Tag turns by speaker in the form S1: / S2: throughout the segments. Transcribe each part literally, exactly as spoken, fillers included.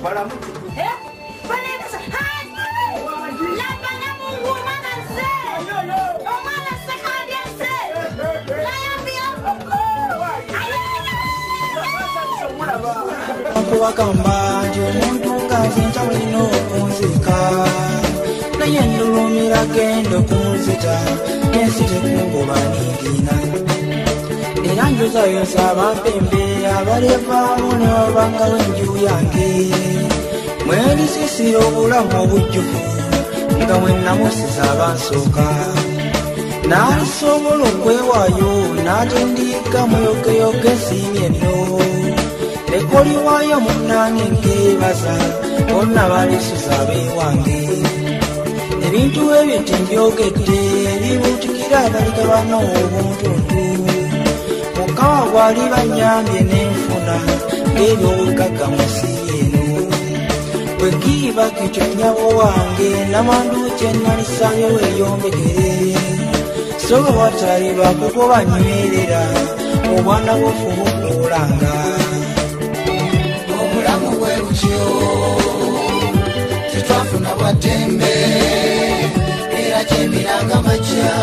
S1: Wakamba omuntu ng'azinta mulina okunzika naye ndulumira gendo kunzita ensi tekungoba nigina era njozayoza abampembe abalevaamu ne babangawo enju yange mwerisisira obulamu obujjuvu nga bwe namusiza abansooka n'alisobola okwewaayo n'atindiika muyogeyoge esiimye nno ekoliwayo munnange nkeebaza bonna balisuza abeewange ebintu ebyo tembyogedde ebibuutikira abalika bano obuntuntu mukawa gwali bannyambye n'enfuna ng'ebyobugagga mu nsi eno bwe kiiba kityo nnyabo wange namandu kye nalisabye weeyombekere so watali bakuko banywerera obwana bwofuba okuolanga obulamu bwe butyo tetwafuna bwaddembe era kyemiranga majja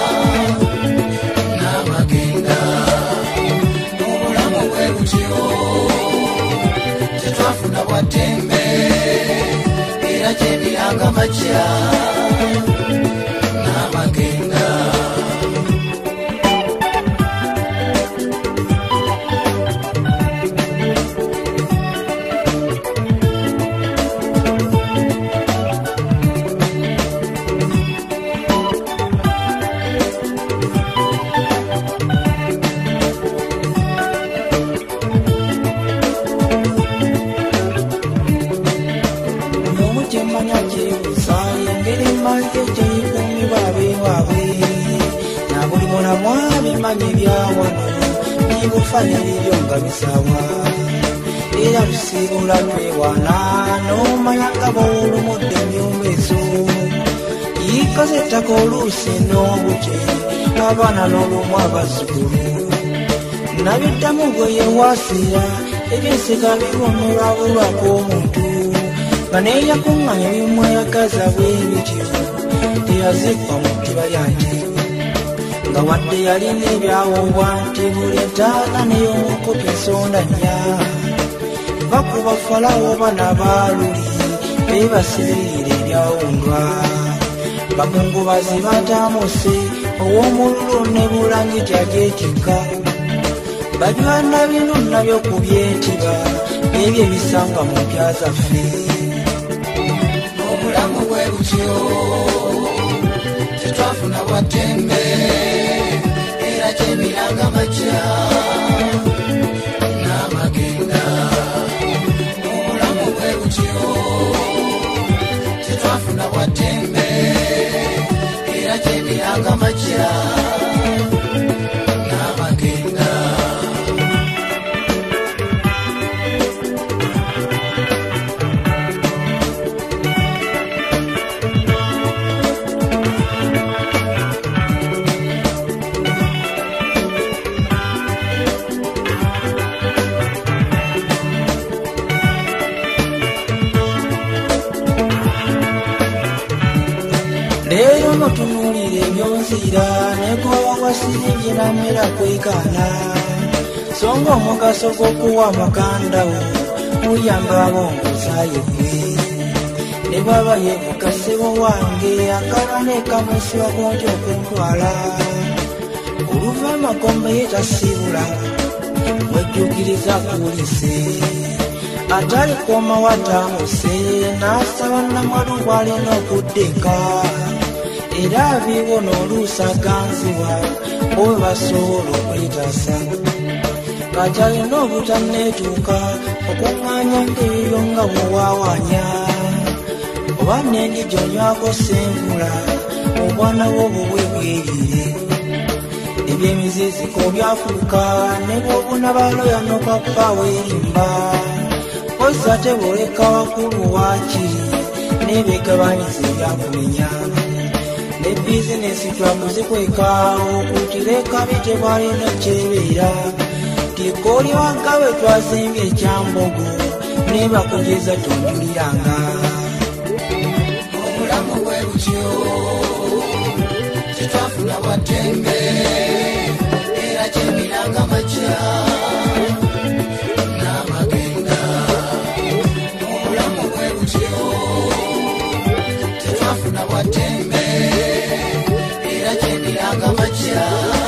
S1: n'amagenda obulamu bwe butyo tetwafuna bwaddembe era kyemiranga majja n'amagenda Fanya nilionga misawa era lusibula twewana n'omanyanga bw'olumudde myumbezo yikazettako oluusi n'obute abaana n'olumu abazzukulu nabiddamu bwe yewaasira ebyenseka biwomerwa bulwako omuntu nga neeyakuŋŋanya bimweyagaza bwe bityo teyazikwa mu ddiba lyange nga wadde yalina ebyawobwa nti buli entaana n'ey'omukopi ensonda nnya bakuba falawo bana baaluli beebasibirira ebyawundwa bakungubazi batamuse ow'omululu ne bulangi gyagyetikka bajwana bino nabyo ku byetiba ebyo ebisanga mu mpya zaffe obulamu bwe butyo tetwafuna bwaddembe era kyemiranga majja n'amagenda obulamu bwe butyo tetwafuna bwaddembe era kyemiranga majja n'amagenda leero notunuulira ebyonzira negowawasiribye namera kwekaana songa omugaso gw'okuwa mugandawo muyamba abongozayo gwe ne bwaba yemukasebo wange akaba nekamwesiba konti okuntwala oluva amagombe yetasibula mwejjukiriza kuwulise atalikoma watamuse n'asaba namwalu bw'alina okuddeka era abiwo n'oluusi aganzibwa owe basobola okwetaasa kati alina obutanneetuuka okuŋŋaanya ng'ebyo nga bwewaawaanya oba nendi gy'onywako senvula obwana bw'obubwe bwerire ebyemiziziko byafuuka ne bw'obuna baloya n'okwapaawo erimba kozza ate bw'oleka wakulu waakiri n'ebegabanyiza ebyakumenya ne bizinesi twakuzikweka okutireka bitebwalina kyebeera tikooli wangawe twazimbye ekyambogo ne bakugeza tonjuliranga obulamu bwe butyo tetwafuna bwatembe era kyemiranga makya n'amagenda obulamu bwe butyo tetwafuna bwatembe era kyemiranga makya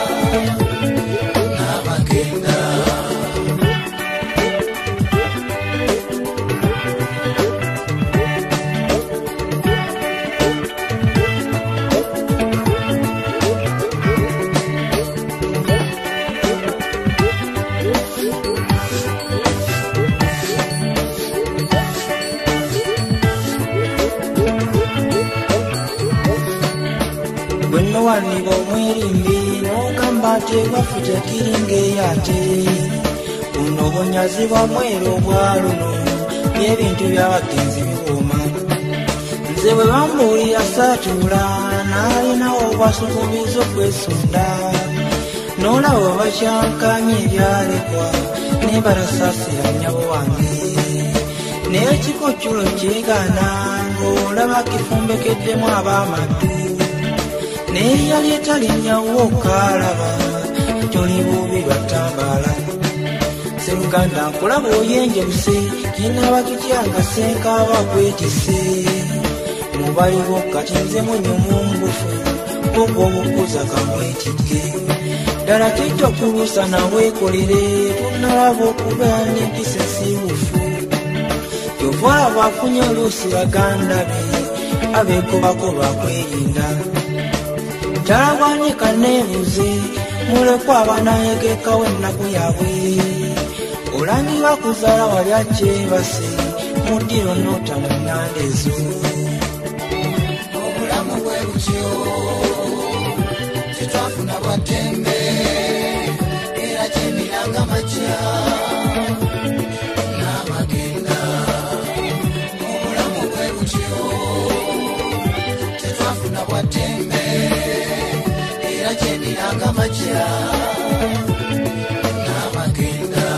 S1: n'amagenda wanibo mwirimbi nogamba tebafuja kiringe yate uno bunyazi bwa mwero bwa luno byebintu byabagenzi biwoma nze bwe bambuulira saatula naalinawo obwasukubiza okwesunda noolaba bakyankanye ebyalekwa ne barasaasira nnyabo wange naye ekikoculo kyegaana ng'olaba kifumbekeddemu ab'amaddu naye yali etalinyawo okalaba toli bubi batambala seruganda nkulaba oyenjebuse kinaba kityanga senkaaba kwetise mubaliwo kati nze munyumungufu ogwo obukuza kamwetike ddala kijja kuluusa naweekolere tunalaba okuba n'empisa ensiiwufu yovaaba afunye oluusi baganda be abeekobako lwakwerinda talabwanika neebuze mulekwa abanayegekawo ennaku yaabwe olangi bakuzaala wali akyebase muddiro nota mu nnanda ezo obulamu bwe butyo tetwafuna bwatembe era kyemiranga makya n'amagenda obulamu bwe butyo tetwafuna bwatembe kyemiranga makya n'amagenda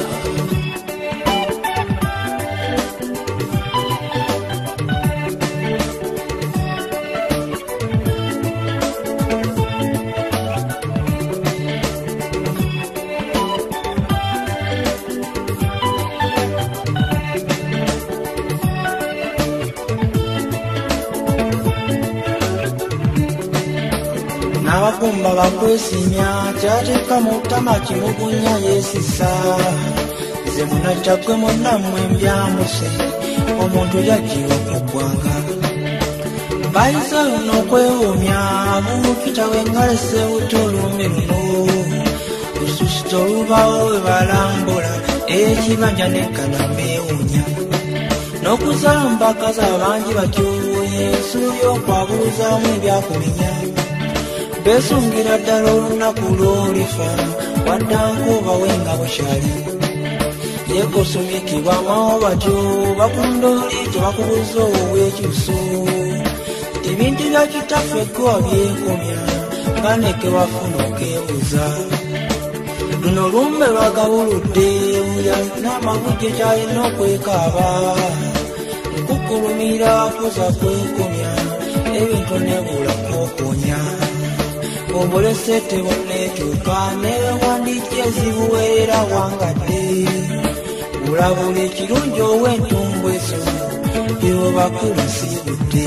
S1: n'abakumba bakwesimya kyateeka mu ttama kimugunya yeesisa nze munajjagwe munnammwe mbyamuse omuntu yajjirwa ku ggwanga bayiza luno okwewumya buukita wengalese buto olumbe luno lususita olubawo we balambula ekibanja nekkana meewunya n'okuzamba bakazi abangi batyoluye ensuubi okwabuuzaamu ebyakumenya besungira ddala olunaku lw'olifa waddankuba wenga bukyali yekosumikibwa mawo batyo bakundooli tebakubuza obwekyuso ebintu bya kitaffe gwe byekomya nga neke wafuna okeebuza luno lumbe lwagabuludde buya n'amagujje kyalina okwekaaba nkukulumira kuza kwekomya ebintu nebula kwokonya omulese tebonneetuuka neewandijja ezibuweerera wangadde bulabula ekirungi ow'entumbu ezo byobakulu siibudde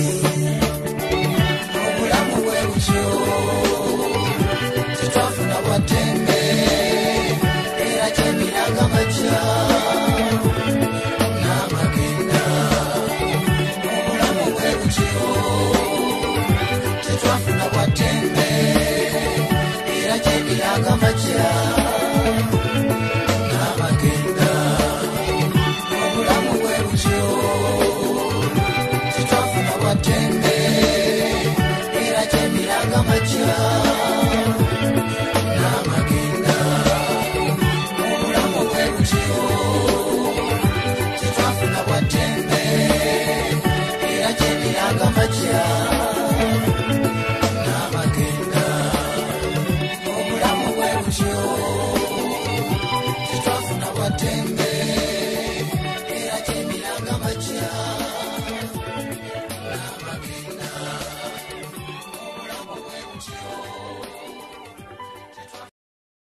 S1: obulamu bwe butyo tetwafuna bwatembe era kyemiranga makya n'amagenda obulamu bwe butyo tetwafuna bwatembe era kyemiranga makya